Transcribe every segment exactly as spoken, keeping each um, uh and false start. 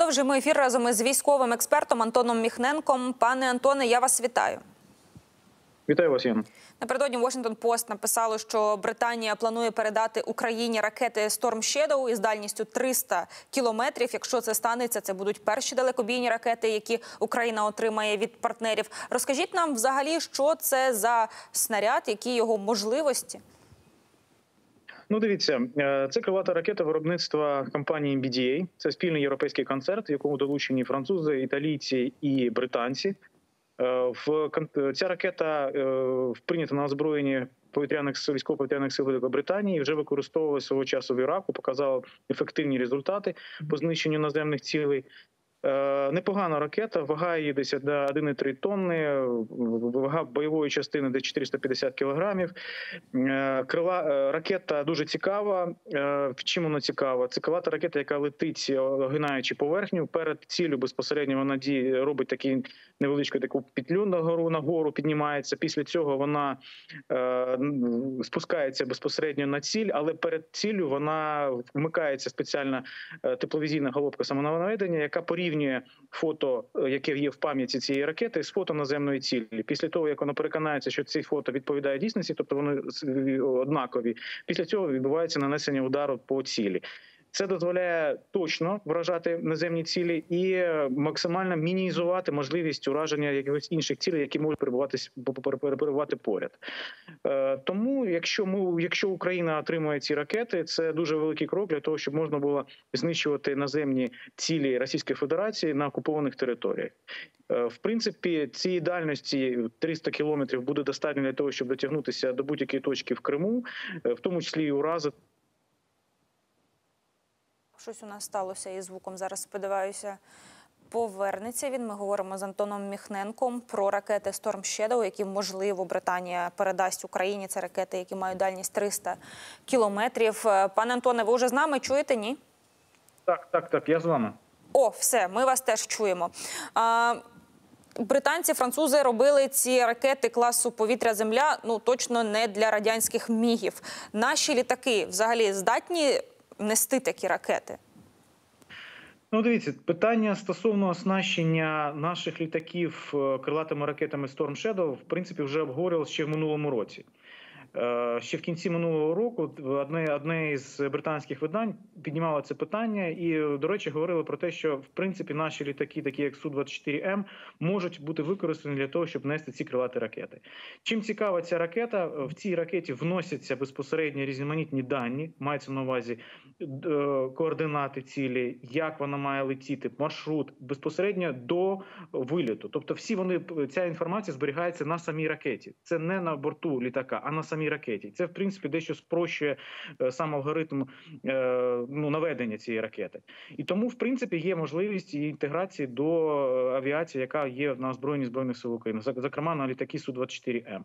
Продовжуємо ефір разом із військовим експертом Антоном Міхненком. Пане Антоне, я вас вітаю. Вітаю вас, Яна. Напередодні Washington Post написало, що Британія планує передати Україні ракети Storm Shadow із дальністю триста кілометрів. Якщо це станеться, це будуть перші далекобійні ракети, які Україна отримає від партнерів. Розкажіть нам взагалі, що це за снаряд, які його можливості? Ну, дивіться, це крилата ракета виробництва компанії ем бі ді ей. Це спільний європейський концерт, в якому долучені французи, італійці і британці. Ця ракета прийнята на озброєнні повітряних сил, військово-повітряних сил Великої Британії і вже використовувалася свого часу в Іраку, показала ефективні результати по знищенню наземних цілей. Непогана ракета, вага її десь до одна цілих три тонни, вага бойової частини десь чотириста п'ятдесят кілограмів. Крила, ракета дуже цікава. Чим вона цікава? Це крилата ракета, яка летить, огинаючи поверхню. Перед ціллю безпосередньо вона робить таку невеличку таку петлю нагору, нагору піднімається. Після цього вона спускається безпосередньо на ціль, але перед ціллю вона вмикається спеціальна тепловізійна головка самонаведення, яка порівнює фото, яке є в пам'яті цієї ракети, з фото наземної цілі. Після того, як вона переконається, що ці фото відповідають дійсності, тобто вони однакові, після цього відбувається нанесення удару по цілі. Це дозволяє точно вражати наземні цілі і максимально мінімізувати можливість ураження якихось інших цілей, які можуть перебувати поряд. Тому, якщо ми, якщо Україна отримує ці ракети, це дуже великий крок для того, щоб можна було знищувати наземні цілі Російської Федерації на окупованих територіях. В принципі, цієї дальності триста кілометрів буде достатньо для того, щоб дотягнутися до будь-якої точки в Криму, в тому числі і уразити. Щось у нас сталося із звуком. Зараз, сподіваюся, повернеться він. Ми говоримо з Антоном Міхненком про ракети Storm Shadow, які, можливо, Британія передасть Україні. Це ракети, які мають дальність триста кілометрів. Пане Антоне, ви вже з нами чуєте, ні? Так, так, так, я з вами. О, все, ми вас теж чуємо. А... Британці, французи робили ці ракети класу повітря-земля, ну, точно не для радянських мігів. Наші літаки взагалі здатні нести такі ракети? Ну, дивіться, питання стосовно оснащення наших літаків крилатими ракетами Storm Shadow, в принципі, вже обговорювалося ще в минулому році. Ще в кінці минулого року одне, одне із британських видань піднімало це питання і, до речі, говорили про те, що, в принципі, наші літаки, такі як Су двадцять чотири М, можуть бути використані для того, щоб нести ці крилаті ракети. Чим цікава ця ракета? В цій ракеті вносяться безпосередньо різноманітні дані, мається на увазі координати цілі, як вона має летіти, маршрут, безпосередньо до виліту. Тобто всі вони, ця інформація зберігається на самій ракеті. Це не на борту літака, а на самій ракеті. Це, в принципі, дещо спрощує сам алгоритм ну, наведення цієї ракети. І тому, в принципі, є можливість її інтеграції до авіації, яка є на озброєнні Збройних сил України, зокрема на літаки Су двадцять чотири М.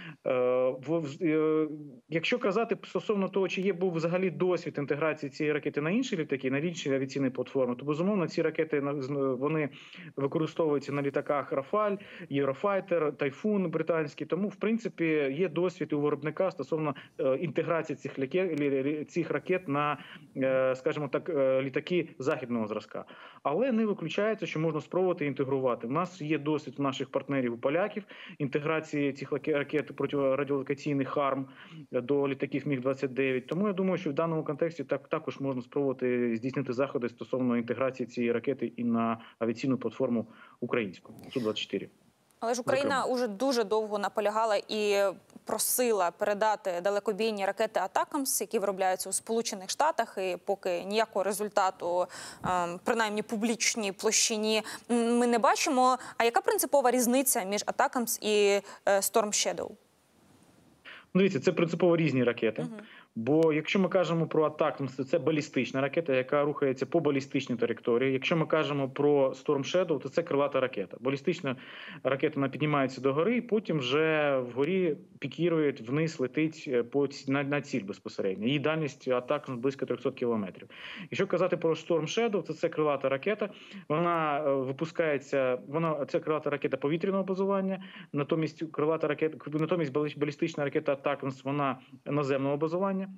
Якщо казати стосовно того, чи є був взагалі досвід інтеграції цієї ракети на інші літаки, на інші авіаційні платформи, то, безумовно, ці ракети вони використовуються на літаках Рафаль, Єврофайтер, Тайфун британський. Тому, в принципі, є досвід у виробника стосовно інтеграції цих ракет, цих ракет на, скажімо так, літаки західного зразка. Але не виключається, що можна спробувати інтегрувати. У нас є досвід у наших партнерів, у поляків, інтеграції цих ракет протирадіолокаційних харм до літаків Міг двадцять дев'ять. Тому я думаю, що в даному контексті так, також можна спробувати здійснити заходи стосовно інтеграції цієї ракети і на авіаційну платформу українську Су двадцять чотири. Але ж Україна уже дуже довго наполягала і просила передати далекобійні ракети «Атакамс», які виробляються у Сполучених Штатах, і поки ніякого результату, принаймні публічній площині, ми не бачимо. А яка принципова різниця між «Атакамс» і Storm Shadow? Дивіться, це принципово різні ракети. Угу. Бо якщо ми кажемо про «Атакамс», то це балістична ракета, яка рухається по балістичній траєкторії. Якщо ми кажемо про Storm Shadow, то це крилата ракета. Балістична ракета, вона піднімається до гори, і потім вже вгорі пікірує, вниз летить по, на, на ціль безпосередньо. Її дальність «Атакамс» близько триста кілометрів. Якщо казати про Storm Shadow, то це крилата ракета. Вона випускається, вона, це крилата ракета повітряного базування, натомість крилата ракета, натомість балістична ракета «Атакамс», вона наземного базування.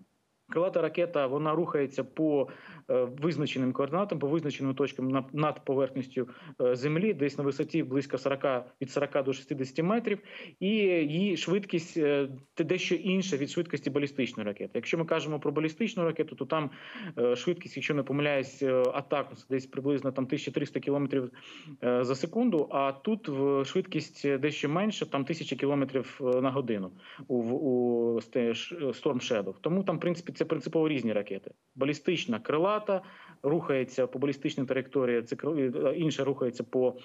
Крилата ракета, вона рухається по визначеним координатам, по визначеним точкам над поверхністю Землі, десь на висоті близько сорока, від сорока до шістдесяти метрів, і її швидкість дещо інша від швидкості балістичної ракети. Якщо ми кажемо про балістичну ракету, то там швидкість, якщо не помиляюсь, атакамс десь приблизно там тисяча триста кілометрів за секунду, а тут швидкість дещо менша, там тисяча кілометрів на годину у, у Storm Shadow. Тому там, в принципі, це принципово різні ракети. Балістична крилата рухається по балістичній траєкторії, це інша рухається по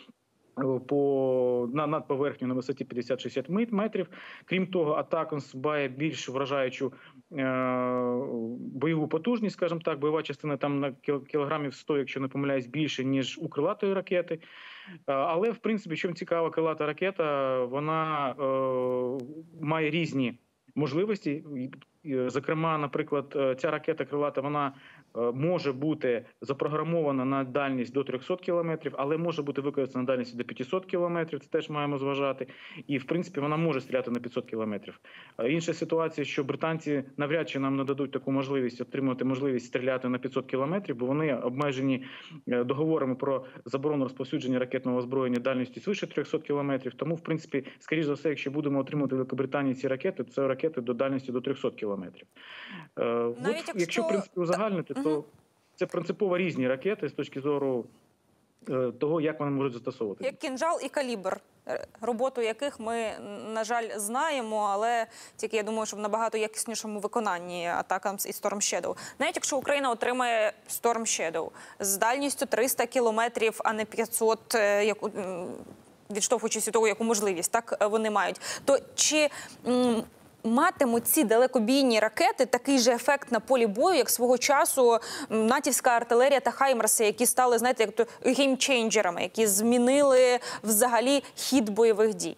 по на над поверхню на висоті п'ятдесят-шістдесят метрів. Крім того, атакамс має більш вражаючу е, бойову потужність, скажімо так, бойова частина там на кілограмів сто, якщо не помиляюсь, більше, ніж у крилатої ракети. Але, в принципі, чим цікава крилата ракета, вона е, має різні можливості. Зокрема, наприклад, ця ракета крилата, вона може бути запрограмована на дальність до трьохсот кілометрів, але може бути використана на дальність до п'ятисот кілометрів, це теж маємо зважати. І, в принципі, вона може стріляти на п'ятсот кілометрів. Інша ситуація, що британці навряд чи нам нададуть таку можливість, отримати можливість стріляти на п'ятсот кілометрів, бо вони обмежені договорами про заборону розповсюдження ракетного озброєння дальністю свише трьохсот кілометрів. Тому, в принципі, скоріш за все, якщо будемо отримувати в Великобританії ці ракети, це ракети до дальності до трьохсот кілометрів. Навіть От, якщо... якщо, в принципі, узагальнити, то угу. це принципово різні ракети з точки зору того, як вони можуть застосовувати. Як кінжал і калібр, роботу яких ми, на жаль, знаємо, але тільки, я думаю, що в набагато якіснішому виконанні атакамс і Storm Shadow. Навіть якщо Україна отримає Storm Shadow з дальністю триста кілометрів, а не п'ятсот, яку, відштовхуючись від того, яку можливість так вони мають, то чи матимуть ці далекобійні ракети такий же ефект на полі бою, як свого часу натівська артилерія та хаймерси, які стали, знаєте, як то геймченджерами, які змінили взагалі хід бойових дій?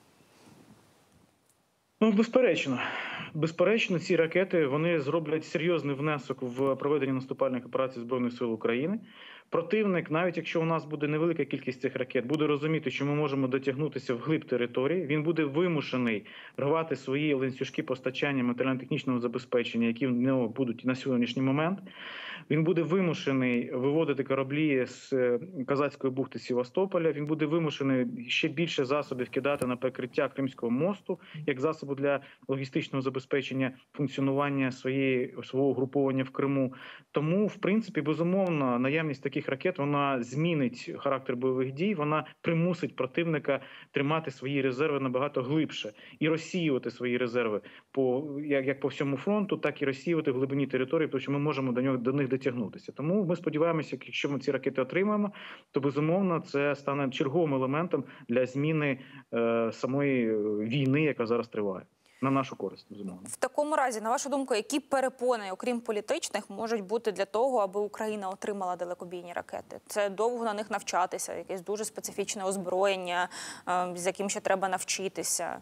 Ну, безперечно. Безперечно, ці ракети, вони зроблять серйозний внесок в проведення наступальних операцій Збройних сил України. Противник, навіть якщо у нас буде невелика кількість цих ракет, буде розуміти, що ми можемо дотягнутися вглиб території. Він буде вимушений рвати свої ланцюжки постачання матеріально-технічного забезпечення, які в нього будуть на сьогоднішній момент. Він буде вимушений виводити кораблі з Казацької бухти Севастополя. Він буде вимушений ще більше засобів кидати на перекриття Кримського мосту, як засобу для логістичного забезпечення функціонування своєї, свого угруповання в Криму. Тому, в принципі, безумовно, наявність таких ракет, вона змінить характер бойових дій, вона примусить противника тримати свої резерви набагато глибше і розсіювати свої резерви по, як, як по всьому фронту, так і розсіювати в глибині території, тому що ми можемо до, нього, до них дотягнутися. Тому ми сподіваємося, якщо ми ці ракети отримаємо, то, безумовно, це стане черговим елементом для зміни е, самої війни, яка зараз триває. На нашу користь, безумовно. В такому разі, на вашу думку, які перепони, окрім політичних, можуть бути для того, аби Україна отримала далекобійні ракети? Це довго на них навчатися, якесь дуже специфічне озброєння, з яким ще треба навчитися?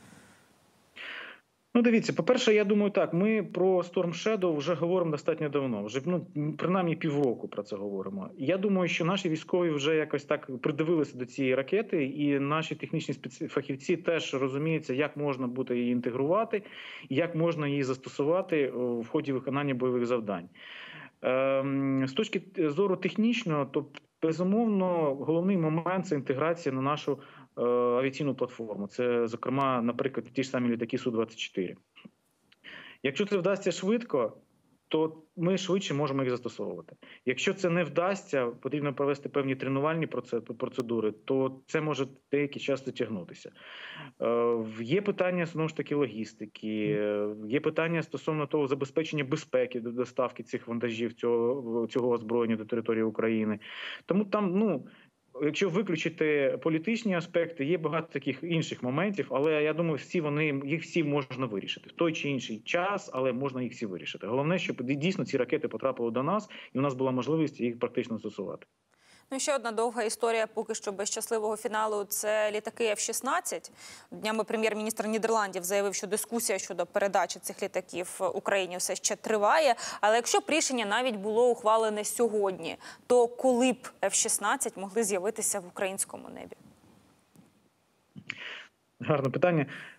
Ну, дивіться, по-перше, я думаю так, ми про Storm Shadow вже говоримо достатньо давно, вже, ну, принаймні півроку про це говоримо. Я думаю, що наші військові вже якось так придивилися до цієї ракети, і наші технічні фахівці теж розуміються, як можна буде її інтегрувати, як можна її застосувати в ході виконання бойових завдань. З точки зору технічного, то, безумовно, головний момент – це інтеграція на нашу авіаційну платформу. Це, зокрема, наприклад, ті ж самі літаки Су двадцять чотири. Якщо це вдасться швидко, то ми швидше можемо їх застосовувати. Якщо це не вдасться, потрібно провести певні тренувальні процедури, то це може деякий час затягнутися. Є питання, знову ж таки, логістики, є питання стосовно того забезпечення безпеки до доставки цих вантажів, цього, цього озброєння до території України. Тому там, ну, якщо виключити політичні аспекти, є багато таких інших моментів, але я думаю, всі вони, їх всі можна вирішити. В той чи інший час, але можна їх всі вирішити. Головне, щоб дійсно ці ракети потрапили до нас, і у нас була можливість їх практично застосувати. Ну, ще одна довга історія, поки що без щасливого фіналу, це літаки Еф шістнадцять. Днями прем'єр-міністр Нідерландів заявив, що дискусія щодо передачі цих літаків Україні все ще триває. Але якщо б рішення навіть було ухвалене сьогодні, то коли б Еф шістнадцять могли з'явитися в українському небі? Гарне питання.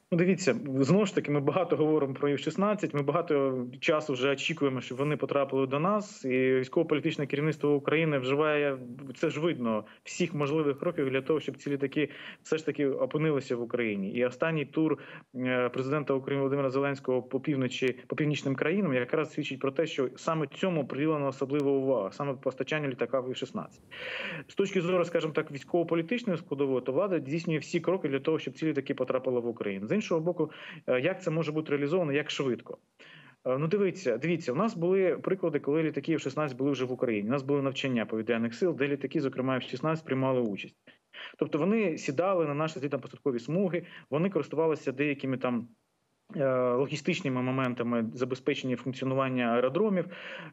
Ну, дивіться, знову ж таки, ми багато говоримо про Ів шістнадцять, ми багато часу вже очікуємо, щоб вони потрапили до нас, і військово-політичне керівництво України вживає, це ж видно, всіх можливих кроків для того, щоб ці літаки все ж таки опинилися в Україні. І останній тур президента України Володимира Зеленського по півночі, по північним країнам якраз свідчить про те, що саме цьому приділена особлива увага, саме постачанню літака Ів шістнадцять. З точки зору, скажімо так, військово-політичної складової, то влада здійснює всі кроки для того, щоб ці літаки потрапили в Україну. З іншого боку, як це може бути реалізовано, як швидко? Ну, дивіться, дивіться, у нас були приклади, коли літаки Ів шістнадцять були вже в Україні. У нас були навчання повітряних сил, де літаки, зокрема Ів шістнадцять, приймали участь. Тобто вони сідали на наші злітно-посадкові смуги, вони користувалися деякими там логістичними моментами забезпечення функціонування аеродромів.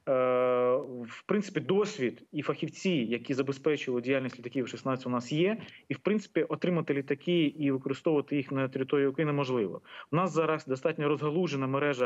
В принципі, досвід і фахівці, які забезпечили діяльність літаків Ів шістнадцять, у нас є. І, в принципі, отримати літаки і використовувати їх на території України можливо. У нас зараз достатньо розгалужена мережа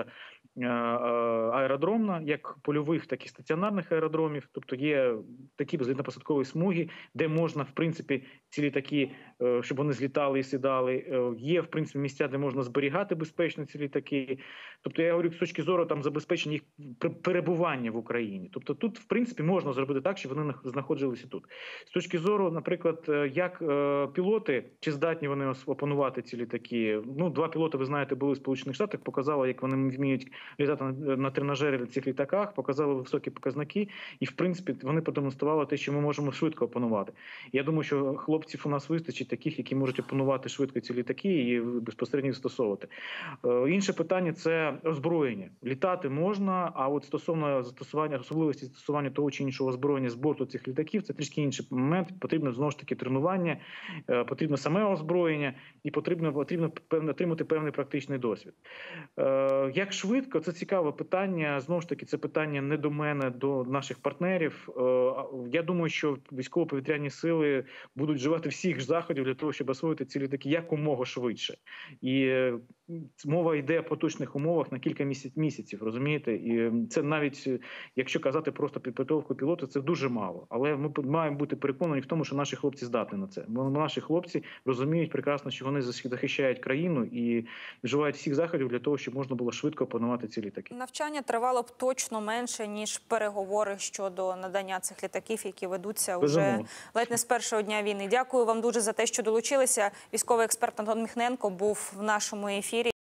аеродромна, як польових, так і стаціонарних аеродромів. Тобто є такі злітно-посадкові смуги, де можна, в принципі, ці літаки, щоб вони злітали і сідали. Є, в принципі, місця, де можна зберігати безпечно ці літаки. Тобто, я говорю, з точки зору там забезпечення їх перебування в Україні. Тобто тут, в принципі, можна зробити так, щоб вони знаходилися тут. З точки зору, наприклад, як пілоти, чи здатні вони опанувати ці літаки? Ну, два пілоти, ви знаєте, були в Сполучених Штатах, показали, як вони вміють літати на тренажері на цих літаках, показали високі показники, і, в принципі, вони продемонстрували те, що ми можемо швидко опанувати. Я думаю, що хлопців у нас вистачить таких, які можуть опанувати швидко ці літаки і безпосередньо застосовувати. Інше питання – це озброєння. Літати можна, а от стосовно застосування, особливості застосування того чи іншого озброєння з борту цих літаків, це трішки інший момент. Потрібно, знову ж таки, тренування, потрібно саме озброєння і потрібно, потрібно отримати певний практичний досвід. Як швидко? Це цікаве питання. Знову ж таки, це питання не до мене, до наших партнерів. Я думаю, що військово-повітряні сили будуть вживати всіх заходів для того, щоб освоїти ці літаки якомога швидше. І мова йде по точних умовах на кілька місяців, розумієте? І це навіть, якщо казати просто підготовку пілота, це дуже мало. Але ми маємо бути переконані в тому, що наші хлопці здатні на це. Бо наші хлопці розуміють прекрасно, що вони захищають країну і вживають всіх заходів для того, щоб можна було швидко опанувати ці літаки. Навчання тривало б точно менше, ніж переговори щодо надання цих літаків, які ведуться вже ледь не з першого дня війни. Дякую вам дуже за те, що долучилися. Військовий експерт Антон Міхненко був в нашому ефірі.